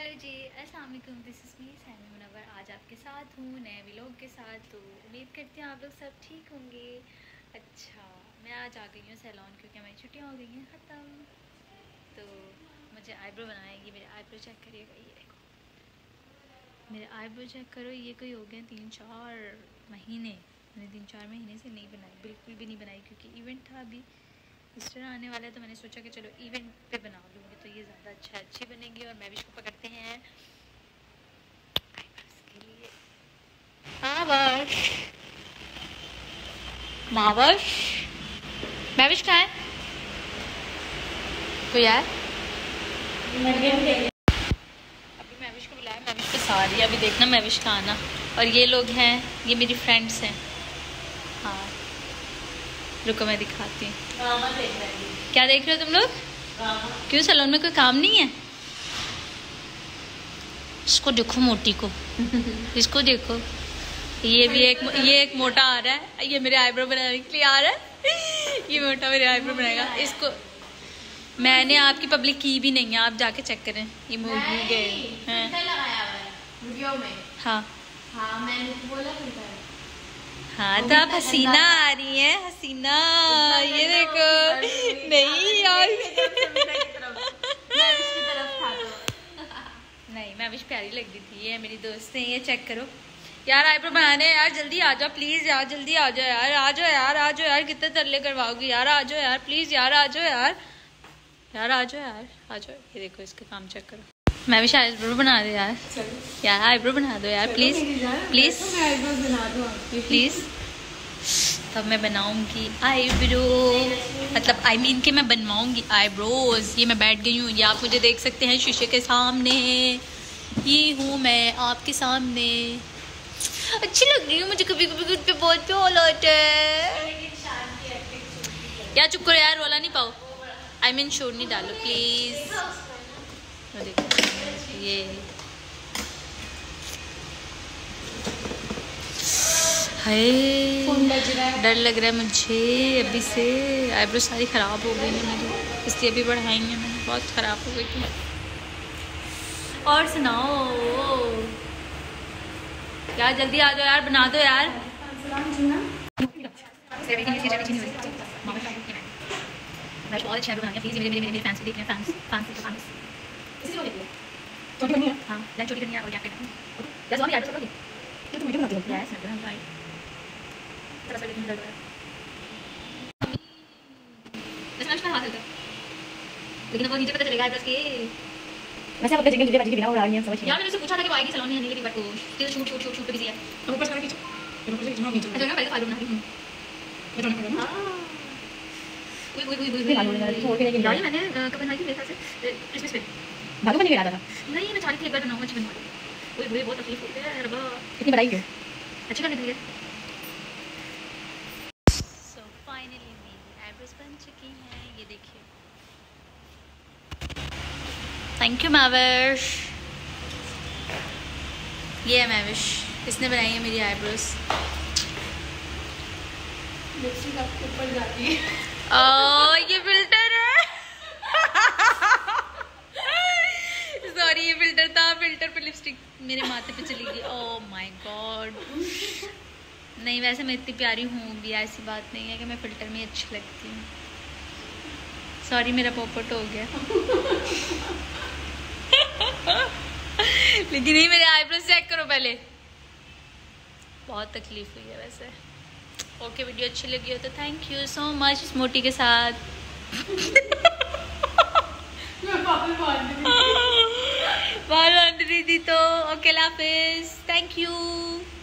Hello ji, अस्सलाम वालेकुम। This is me Sammy Munawar. आज आपके साथ हूँ नए व्लॉग के साथ। तो उम्मीद करती हूँ आप लोग सब ठीक होंगे। अच्छा, मैं आज आ गई हूँ सैलून क्योंकि हमारी छुट्टियाँ हो गई हैं ख़त्म। तो मुझे आईब्रो बनाएगी। मेरे आईब्रो चेक करिएगा, ये देखो मेरे आईब्रो चेक करो। ये कोई हो गए 3-4 महीने, मैंने 3-4 महीने से नहीं बनाई, बिल्कुल भी नहीं बनाई क्योंकि इवेंट था अभी ईस्टर आने वाला है। तो मैंने सोचा कि चलो इवेंट पे बना लूँगी तो ये ज़्यादा अच्छी बनेगी। और मैविश को पकड़ते हैं के लिए। मावश मैविश कहाँ है? तो यार अभी मैविश को बुलाया, मैविश के साथ ही अभी देखना मैविश का आना। और ये लोग हैं, ये मेरी फ्रेंड्स हैं। हाँ रुको मैं दिखाती हूँ। क्या देख रहे हो तुम लोग? क्यों सैलून में कोई काम नहीं है? इसको देखो मोटी को इसको देखो, ये एक मोटा आ रहा है, ये मेरे आईब्रो बनाने के लिए आ रहा है। ये मोटा मेरे आईब्रो बनाएगा। इसको मैंने आपकी पब्लिक की भी नहीं है, आप जाके चेक करें। ये मूवी गए हाँ हाँ मैंने बोला हाँ तो आप हसीना आ रही हैं, हसीना। ये देखो नहीं यार नहीं मैविश प्यारी लग रही थी। ये मेरी दोस्त है, ये चेक करो यार आईब्रो बनाने। यार जल्दी आ जाओ प्लीज यार, जल्दी आ जाओ यार, आ जाओ यार, आ जाओ यार, कितने तरले करवाओगी यार, आ जाओ यार प्लीज यार, आ जाओ यार, यार आ जाओ यार, आ जाओ। ये देखो इसका काम चेक करो। मैं भी शायद आईब्रो बना दे यार, यार आईब्रो बना दो यार प्लीज प्लीज प्लीज। तब मैं बनाऊंगी आईब्रो, मतलब आई मीन कि मैं बनवाऊंगी आईब्रोज। ये मैं बैठ गई हूँ, ये आप मुझे देख सकते हैं शीशे के सामने। ये हूँ मैं आपके सामने, अच्छी लग रही हूँ मुझे। कभी कभी खुद पे बहुत प्यार आता है यार। चुप करो यार, रोला नहीं पाओ, आई मीन शोर नहीं डालो प्लीज। ये हाय डर लग रहा है मुझे अभी से। आईब्रो सारी ख़राब हो गई है मेरी, इसलिए अभी बढ़ाएंगे मैंने, बहुत ख़राब हो गई थी। और सुनाओ यार, जल्दी आ जाओ यार, बना दो यार। बहुत अच्छा बनाया प्लीज, मेरे फैंस देख रहे हैं, फैंस छोटी करनी है। हाँ लाइन छोटी करनी है और क्या करना है यार। स्वामी यार चलो ये तो वीडियो बनाती हूं यस मैं बनाऊंगा। चलो पहले तुम दर्द बस मैं हाथ हल्का, लेकिन वो नीचे पता चलेगा बस के। वैसे आप अपने जगह बाजी के बिना उड़ा रही हैं, समझ यार। मैंने उससे पूछा था कि वो आएगी सैलून में आने के लिए, बट वो स्टिल शूट पे बिजी है। अब ऊपर से खींचो, ऊपर से खींचो नीचे। अच्छा ना पहले फाइल बना रही हूं ये तो ना। हां ओए यार मैंने कब बनाई थी मेरे ख्याल से क्रिसमस पे। भागो बन गया था नहीं, मैं चाहती थी एक बार बनाऊं, अच्छी बनवा। ओए बहुत तकलीफ होती है रब्बा, कितनी बड़ाई क्यों अच्छी करने के लिए। सो फाइनली मेरी आईब्रोज बन चुकी हैं, ये देखिए। Thank you Mavish. ये है मैविश, इसने बनाई है मेरी आईब्रोज। लिपस्टिक आपके ऊपर जाती है। ये फिल्टर है सॉरी ये फिल्टर था, फिल्टर पे लिपस्टिक मेरे माथे पे चली गई। Oh my god. नहीं वैसे मैं इतनी प्यारी हूँ भी, ऐसी बात नहीं है कि मैं फिल्टर में अच्छी लगती हूँ। सॉरी मेरा पोपट हो गया लेकिन नहीं, मेरे आईब्रोज चेक करो पहले, बहुत तकलीफ हुई है वैसे। ओके वीडियो अच्छी लगी हो तो थैंक यू सो मच मोटी के साथ। बाल बांध रही थी तो ओके हाफिज, थैंक यू।